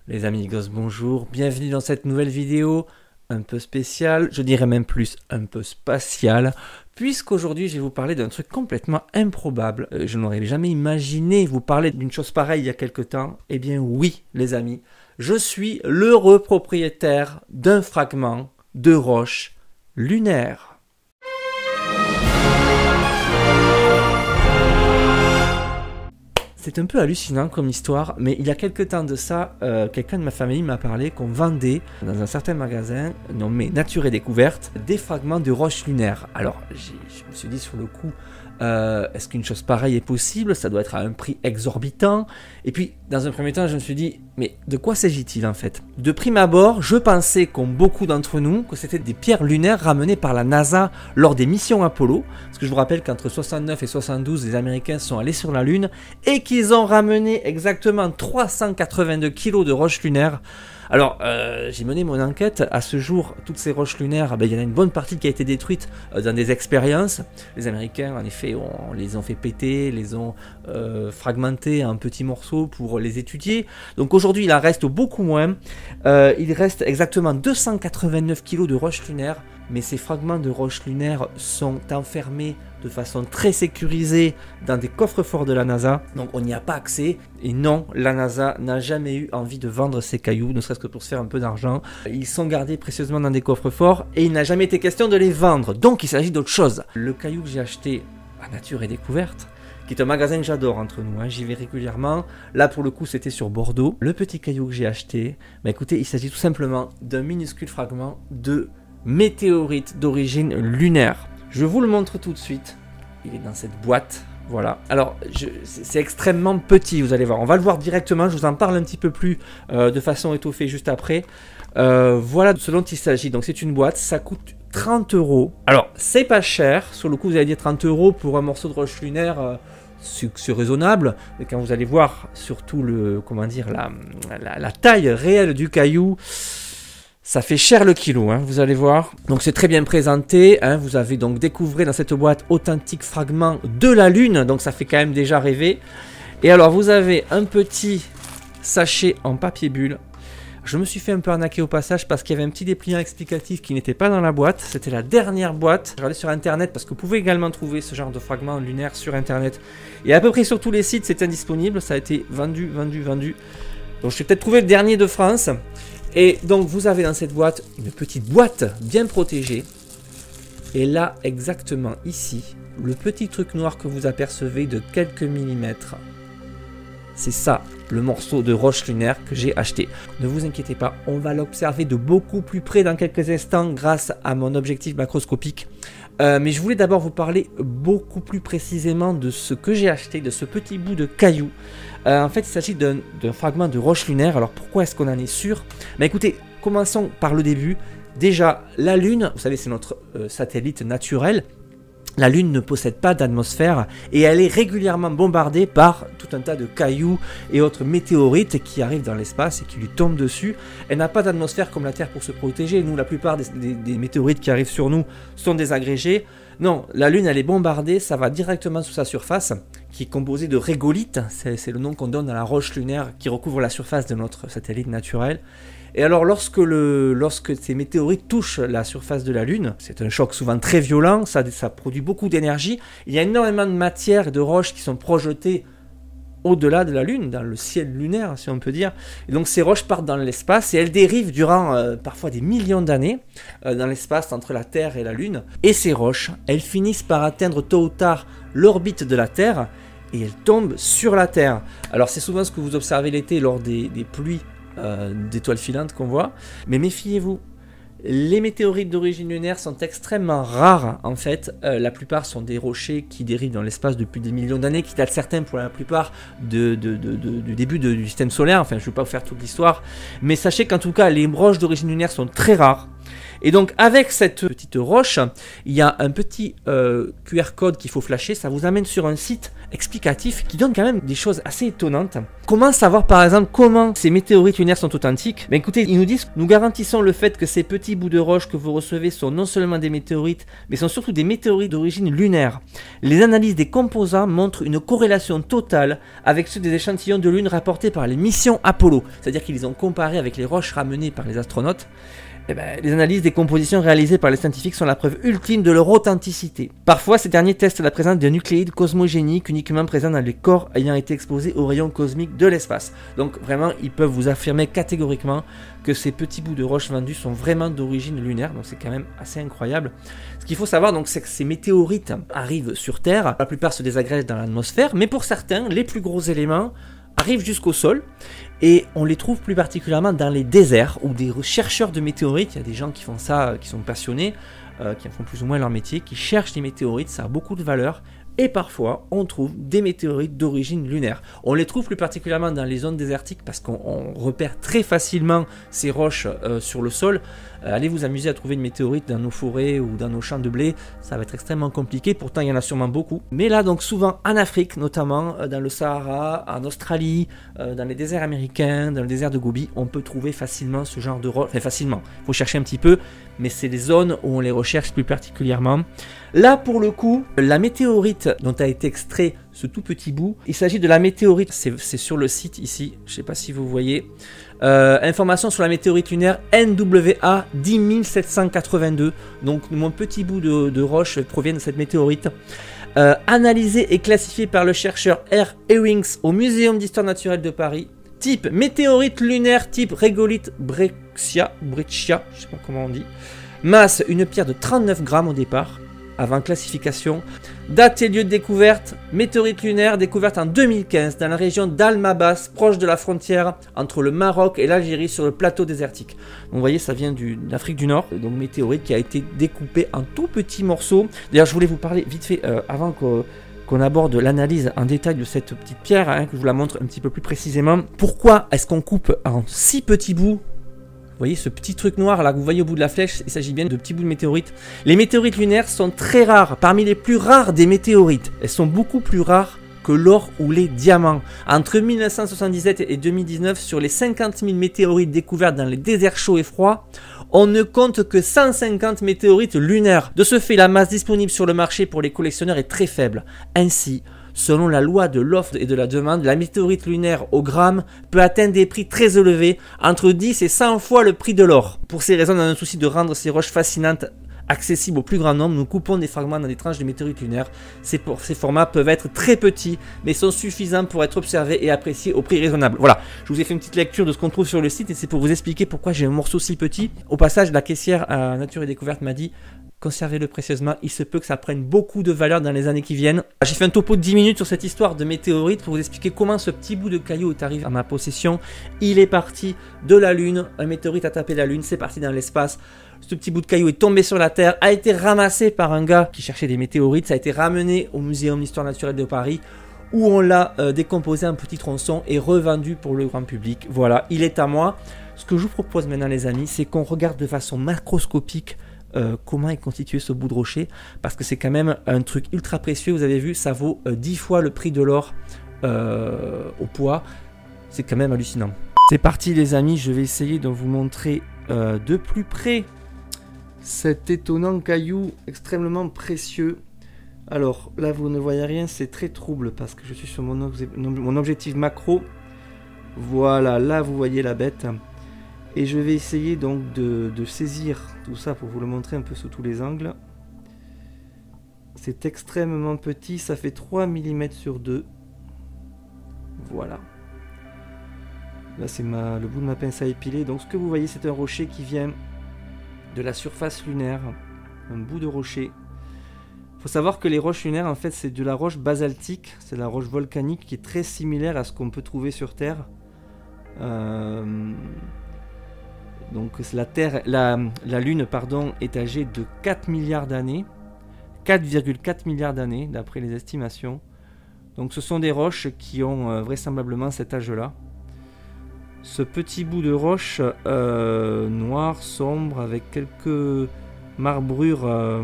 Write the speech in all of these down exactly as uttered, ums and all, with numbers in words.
Les amigos, bonjour, bienvenue dans cette nouvelle vidéo un peu spéciale, je dirais même plus un peu spatiale, puisqu'aujourd'hui je vais vous parler d'un truc complètement improbable. Euh, je n'aurais jamais imaginé vous parler d'une chose pareille il y a quelque temps. Eh bien oui, les amis, je suis l'heureux propriétaire d'un fragment de roche lunaire. C'est un peu hallucinant comme histoire, mais il y a quelques temps de ça, euh, quelqu'un de ma famille m'a parlé qu'on vendait dans un certain magasin nommé Nature et Découverte des fragments de roches lunaires. Alors, je me suis dit sur le coup, euh, est-ce qu'une chose pareille est possible? Ça doit être à un prix exorbitant. Et puis, dans un premier temps, je me suis dit, mais de quoi s'agit-il en fait? De prime abord, je pensais, comme beaucoup d'entre nous, que c'était des pierres lunaires ramenées par la NASA lors des missions Apollo. Parce que je vous rappelle qu'entre soixante-neuf et soixante-douze, les Américains sont allés sur la Lune et qu'ils ont ramené exactement trois cent quatre-vingt-deux kilos de roches lunaires. Alors, euh, j'ai mené mon enquête. À ce jour, toutes ces roches lunaires, ben, il y en a une bonne partie qui a été détruite euh, dans des expériences. Les Américains, en effet, on, on les ont fait péter, les ont euh, fragmentés en petits morceaux pour les étudier. Donc aujourd'hui, il en reste beaucoup moins. Euh, il reste exactement deux cent quatre-vingt-neuf kilos de roches lunaires. Mais ces fragments de roches lunaires sont enfermés de façon très sécurisée dans des coffres-forts de la NASA. Donc on n'y a pas accès. Et non, la NASA n'a jamais eu envie de vendre ces cailloux, ne serait-ce que pour se faire un peu d'argent. Ils sont gardés précieusement dans des coffres-forts et il n'a jamais été question de les vendre. Donc il s'agit d'autre chose. Le caillou que j'ai acheté à Nature et Découverte, qui est un magasin que j'adore entre nous, hein, j'y vais régulièrement. Là pour le coup c'était sur Bordeaux. Le petit caillou que j'ai acheté, bah, écoutez, il s'agit tout simplement d'un minuscule fragment de météorite d'origine lunaire. Je vous le montre tout de suite. Il est dans cette boîte. Voilà. Alors, c'est extrêmement petit, vous allez voir. On va le voir directement. Je vous en parle un petit peu plus euh, de façon étoffée juste après. Euh, voilà ce dont il s'agit. Donc, c'est une boîte. Ça coûte trente euros. Alors, c'est pas cher. Sur le coup, vous allez dire trente euros pour un morceau de roche lunaire. Euh, c'est raisonnable. Mais quand vous allez voir surtout le, comment dire, la, la, la taille réelle du caillou, ça fait cher le kilo, hein, vous allez voir. Donc c'est très bien présenté. Hein, vous avez donc découvert dans cette boîte authentique fragment de la Lune. Donc ça fait quand même déjà rêver. Et alors vous avez un petit sachet en papier bulle. Je me suis fait un peu arnaquer au passage parce qu'il y avait un petit dépliant explicatif qui n'était pas dans la boîte. C'était la dernière boîte. Je regardais sur internet parce que vous pouvez également trouver ce genre de fragments lunaires sur internet. Et à peu près sur tous les sites c'est indisponible. Ça a été vendu, vendu, vendu. Donc je vais peut-être trouver le dernier de France. Et donc vous avez dans cette boîte une petite boîte bien protégée. Et là exactement ici, le petit truc noir que vous apercevez de quelques millimètres, c'est ça, le morceau de roche lunaire que j'ai acheté. Ne vous inquiétez pas, on va l'observer de beaucoup plus près dans quelques instants grâce à mon objectif macroscopique. Euh, mais je voulais d'abord vous parler beaucoup plus précisément de ce que j'ai acheté, de ce petit bout de caillou. Euh, en fait, il s'agit d'un fragment de roche lunaire. Alors pourquoi est-ce qu'on en est sûr? Ben, écoutez, commençons par le début. Déjà, la Lune, vous savez, c'est notre euh, satellite naturel. La Lune ne possède pas d'atmosphère et elle est régulièrement bombardée par tout un tas de cailloux et autres météorites qui arrivent dans l'espace et qui lui tombent dessus. Elle n'a pas d'atmosphère comme la Terre pour se protéger. Nous, la plupart des, des, des météorites qui arrivent sur nous sont des agrégés. Non, la Lune, elle est bombardée, ça va directement sous sa surface, qui est composée de régolithes. C'est le nom qu'on donne à la roche lunaire qui recouvre la surface de notre satellite naturel. Et alors lorsque, le, lorsque ces météorites touchent la surface de la Lune, c'est un choc souvent très violent, ça, ça produit beaucoup d'énergie. Il y a énormément de matière et de roches qui sont projetées au-delà de la Lune, dans le ciel lunaire si on peut dire. Et donc ces roches partent dans l'espace et elles dérivent durant euh, parfois des millions d'années euh, dans l'espace entre la Terre et la Lune. Et ces roches, elles finissent par atteindre tôt ou tard l'orbite de la Terre et elles tombent sur la Terre. Alors c'est souvent ce que vous observez l'été lors des, des pluies Euh, d'étoiles filantes qu'on voit, mais méfiez-vous, les météorites d'origine lunaire sont extrêmement rares en fait. Euh, la plupart sont des rochers qui dérivent dans l'espace depuis des millions d'années, qui datent certains pour la plupart de, de, de, de, du début de, du système solaire. Enfin, je ne vais pas vous faire toute l'histoire, mais sachez qu'en tout cas les roches d'origine lunaire sont très rares. Et donc avec cette petite roche, il y a un petit euh, Q R code qu'il faut flasher, ça vous amène sur un site explicatif qui donne quand même des choses assez étonnantes. Comment savoir par exemple comment ces météorites lunaires sont authentiques? Ben écoutez, ils nous disent « Nous garantissons le fait que ces petits bouts de roche que vous recevez sont non seulement des météorites, mais sont surtout des météorites d'origine lunaire. Les analyses des composants montrent une corrélation totale avec ceux des échantillons de lune rapportés par les missions Apollo. » C'est-à-dire qu'ils les ont comparés avec les roches ramenées par les astronautes. Eh ben, les analyses des compositions réalisées par les scientifiques sont la preuve ultime de leur authenticité. Parfois, ces derniers testent la présence de nucléides cosmogéniques uniquement présents dans les corps ayant été exposés aux rayons cosmiques de l'espace. Donc vraiment, ils peuvent vous affirmer catégoriquement que ces petits bouts de roche vendus sont vraiment d'origine lunaire, donc c'est quand même assez incroyable. Ce qu'il faut savoir, donc, c'est que ces météorites arrivent sur Terre, la plupart se désagrègent dans l'atmosphère, mais pour certains, les plus gros éléments arrivent jusqu'au sol et on les trouve plus particulièrement dans les déserts où des chercheurs de météorites, il y a des gens qui font ça, qui sont passionnés, euh, qui en font plus ou moins leur métier, qui cherchent les météorites, ça a beaucoup de valeur. Et parfois, on trouve des météorites d'origine lunaire. On les trouve plus particulièrement dans les zones désertiques parce qu'on repère très facilement ces roches euh, sur le sol. Euh, allez vous amuser à trouver une météorite dans nos forêts ou dans nos champs de blé, ça va être extrêmement compliqué. Pourtant, il y en a sûrement beaucoup. Mais là, donc souvent en Afrique, notamment euh, dans le Sahara, en Australie, euh, dans les déserts américains, dans le désert de Gobi, on peut trouver facilement ce genre de roches. Enfin, facilement, il faut chercher un petit peu, mais c'est les zones où on les recherche plus particulièrement. Là, pour le coup, la météorite dont a été extrait ce tout petit bout, il s'agit de la météorite, c'est sur le site ici, je ne sais pas si vous voyez, euh, information sur la météorite lunaire N W A dix mille sept cent quatre-vingt-deux, donc mon petit bout de, de roche provient de cette météorite, euh, analysé et classifié par le chercheur R. Ewings au Muséum d'Histoire Naturelle de Paris, type météorite lunaire type régolithe Breccia, Breccia, je ne sais pas comment on dit, masse une pierre de trente-neuf grammes au départ, avant classification. Date et lieu de découverte, météorite lunaire découverte en deux mille quinze dans la région d'Al-Mabas, proche de la frontière entre le Maroc et l'Algérie sur le plateau désertique. Donc vous voyez, ça vient d'Afrique du Nord, donc météorite qui a été découpée en tout petits morceaux. D'ailleurs, je voulais vous parler vite fait, euh, avant que... qu'on aborde l'analyse en détail de cette petite pierre, hein, que je vous la montre un petit peu plus précisément. Pourquoi est-ce qu'on coupe en six petits bouts? Vous voyez ce petit truc noir là que vous voyez au bout de la flèche, il s'agit bien de petits bouts de météorites. Les météorites lunaires sont très rares, parmi les plus rares des météorites. Elles sont beaucoup plus rares que l'or ou les diamants. Entre mille neuf cent soixante-dix-sept et deux mille dix-neuf, sur les cinquante mille météorites découvertes dans les déserts chauds et froids, on ne compte que cent cinquante météorites lunaires. De ce fait, la masse disponible sur le marché pour les collectionneurs est très faible. Ainsi, selon la loi de l'offre et de la demande, la météorite lunaire au gramme peut atteindre des prix très élevés, entre dix et cent fois le prix de l'or. Pour ces raisons, dans un souci de rendre ces roches fascinantes accessibles au plus grand nombre, nous coupons des fragments dans des tranches de météorites lunaires. Ces, ces formats peuvent être très petits, mais sont suffisants pour être observés et appréciés au prix raisonnable. Voilà, je vous ai fait une petite lecture de ce qu'on trouve sur le site et c'est pour vous expliquer pourquoi j'ai un morceau si petit. Au passage, la caissière à Nature et Découverte m'a dit: conservez-le précieusement, il se peut que ça prenne beaucoup de valeur dans les années qui viennent. J'ai fait un topo de dix minutes sur cette histoire de météorite pour vous expliquer comment ce petit bout de caillou est arrivé à ma possession. Il est parti de la Lune, un météorite a tapé la Lune, c'est parti dans l'espace. Ce petit bout de caillou est tombé sur la Terre, a été ramassé par un gars qui cherchait des météorites, ça a été ramené au Muséum d'Histoire Naturelle de Paris, où on l'a euh, décomposé en petits tronçons et revendu pour le grand public. Voilà, il est à moi. Ce que je vous propose maintenant les amis, c'est qu'on regarde de façon macroscopique Euh, comment est constitué ce bout de rocher, parce que c'est quand même un truc ultra précieux. Vous avez vu, ça vaut euh, dix fois le prix de l'or euh, au poids. C'est quand même hallucinant. C'est parti les amis, je vais essayer de vous montrer euh, de plus près cet étonnant caillou extrêmement précieux. Alors là vous ne voyez rien, c'est très trouble parce que je suis sur mon, obje mon objectif macro. Voilà, là vous voyez la bête. Et je vais essayer donc de, de saisir tout ça pour vous le montrer un peu sous tous les angles. C'est extrêmement petit, ça fait trois millimètres sur deux. Voilà. Là c'est le bout de ma pince à épiler. Donc ce que vous voyez, c'est un rocher qui vient de la surface lunaire. Un bout de rocher. Il faut savoir que les roches lunaires, en fait, c'est de la roche basaltique. C'est de la roche volcanique qui est très similaire à ce qu'on peut trouver sur Terre. Euh... Donc la, Terre, la, la Lune pardon, est âgée de quatre milliards d'années, quatre virgule quatre milliards d'années d'après les estimations. Donc ce sont des roches qui ont euh, vraisemblablement cet âge-là. ce petit bout de roche euh, noir, sombre, avec quelques marbrures euh,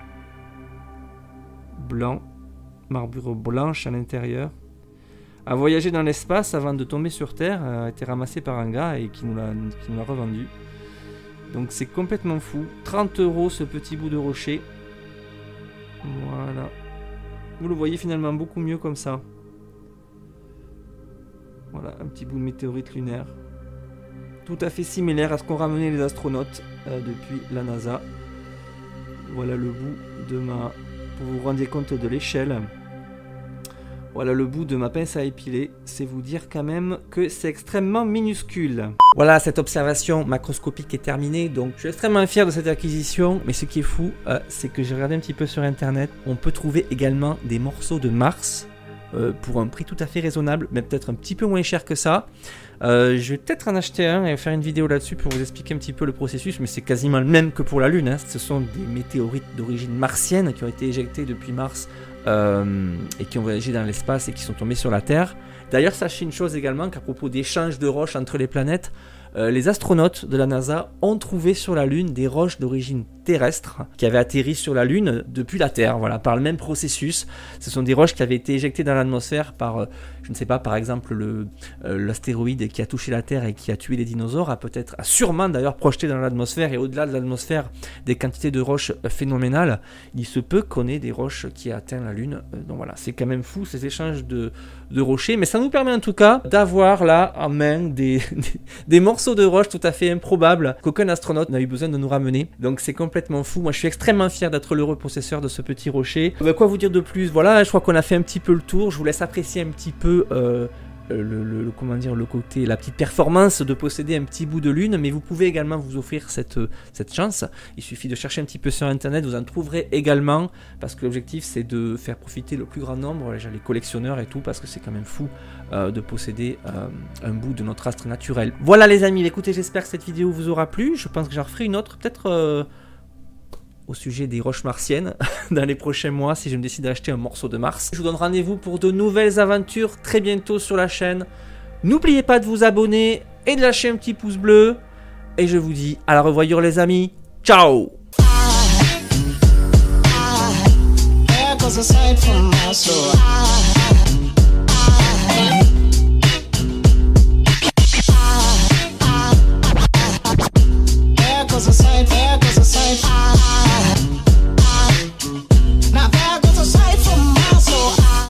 blancs, marbrures blanches à l'intérieur, a voyagé dans l'espace avant de tomber sur Terre, a été ramassé par un gars et qui nous l'a qui nous l'a revendu. Donc c'est complètement fou. trente euros ce petit bout de rocher. Voilà. Vous le voyez finalement beaucoup mieux comme ça. Voilà, un petit bout de météorite lunaire. Tout à fait similaire à ce qu'ont ramené les astronautes euh, depuis la NASA. Voilà le bout de ma... Pour vous rendre compte de l'échelle. Voilà le bout de ma pince à épiler. C'est vous dire quand même que c'est extrêmement minuscule. Voilà, cette observation macroscopique est terminée. Donc je suis extrêmement fier de cette acquisition. Mais ce qui est fou, euh, c'est que j'ai regardé un petit peu sur internet. On peut trouver également des morceaux de Mars. Euh, pour un prix tout à fait raisonnable, mais peut-être un petit peu moins cher que ça. Euh, je vais peut-être en acheter un et faire une vidéo là-dessus pour vous expliquer un petit peu le processus, mais c'est quasiment le même que pour la Lune. Hein. Ce sont des météorites d'origine martienne qui ont été éjectées depuis Mars euh, et qui ont voyagé dans l'espace et qui sont tombées sur la Terre. D'ailleurs, sachez une chose également, qu'à propos d'échanges de roches entre les planètes, euh, les astronautes de la NASA ont trouvé sur la Lune des roches d'origine terrestre qui avaient atterri sur la Lune depuis la Terre, voilà, par le même processus. Ce sont des roches qui avaient été éjectées dans l'atmosphère par, euh, je ne sais pas, par exemple le euh, l'astéroïde qui a touché la Terre et qui a tué les dinosaures, a peut-être, a sûrement d'ailleurs projeté dans l'atmosphère, et au-delà de l'atmosphère des quantités de roches phénoménales. Il se peut qu'on ait des roches qui atteignent la Lune. Euh, donc voilà, c'est quand même fou ces échanges de, de rochers, mais ça nous permet en tout cas d'avoir là en main des, des, des morceaux de roches tout à fait improbables qu'aucun astronaute n'a eu besoin de nous ramener. Donc c'est complètement fou. Moi je suis extrêmement fier d'être l'heureux possesseur de ce petit rocher. Euh, quoi vous dire de plus? Voilà, je crois qu'on a fait un petit peu le tour. Je vous laisse apprécier un petit peu euh, le, le, le, comment dire, le côté, la petite performance de posséder un petit bout de lune, mais vous pouvez également vous offrir cette, cette chance. Il suffit de chercher un petit peu sur internet, vous en trouverez également, parce que l'objectif c'est de faire profiter le plus grand nombre, les collectionneurs et tout, parce que c'est quand même fou euh, de posséder euh, un bout de notre astre naturel. Voilà les amis, écoutez, j'espère que cette vidéo vous aura plu. Je pense que j'en referai une autre, peut-être euh, au sujet des roches martiennes dans les prochains mois si je me décide d'acheter un morceau de Mars. Je vous donne rendez-vous pour de nouvelles aventures très bientôt sur la chaîne. N'oubliez pas de vous abonner et de lâcher un petit pouce bleu. Et je vous dis à la revoyure les amis. Ciao! I, I,